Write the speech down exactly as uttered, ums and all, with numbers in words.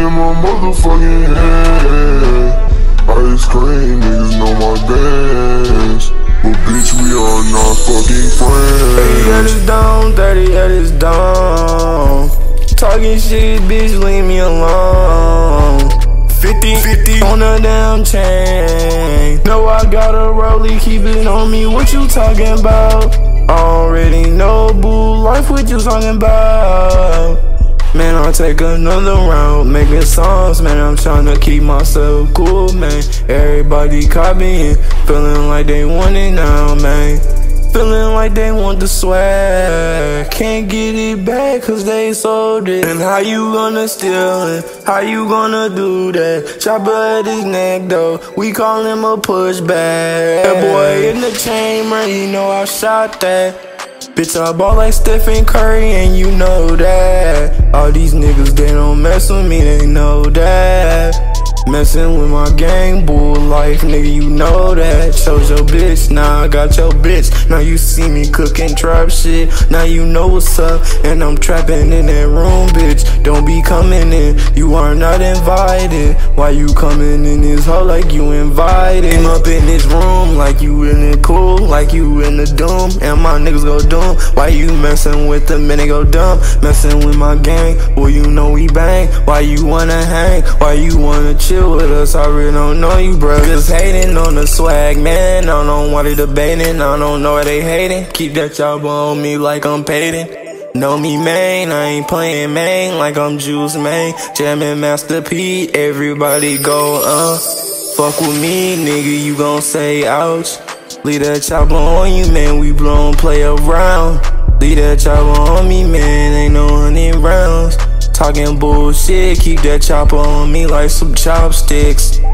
in my motherfucking hand. Ice cream, niggas know my dance. But bitch, we are not fucking friends. thirty at his down, thirty at his down. Talking shit, bitch, leave me alone. fifty, fifty on a damn chain. No, I got a rollie, keep it on me, what you talking about? Already know, BoolLife, what you talking about? Man, I'll take another round, making songs, man, I'm tryna keep myself cool, man. Everybody copying, feeling like they want it now, man. Feeling like they want the swag, can't get it back cause they sold it. And how you gonna steal it? How you gonna do that? Chopper at his neck though, we call him a pushback. That boy in the chamber, you know I shot that. Bitch, I ball like Stephen Curry and you know that. All these niggas, they don't mess with me, they know that. Messin' with my gang, BoolLife, nigga, you know that. Chose your bitch, now I got your bitch. Now you see me cooking trap shit, now you know what's up. And I'm trapping in that room, bitch. Don't be coming in, you are not invited. Why you coming in this hole like you invited? I'm up in this room like you in it cool, like you in the doom. And my niggas go doom. Why you messin' with them, man, they go dumb. Messin' with my gang, well you know we bang. Why you wanna hang, why you wanna chill with us, I really don't know you, bro. Just hating on the swag, man. I don't know why they debating, I don't know why they hating. Keep that chopper on me like I'm Peyton. Know me, man, I ain't playing, man, like I'm Juice, man. Jamming Master P, everybody go, uh. Fuck with me, nigga, you gon' say ouch. Leave that chopper on you, man, we blown play around. Leave that chopper on me, man, ain't no hundred rounds. Talking bullshit, keep that chopper on me like some chopsticks.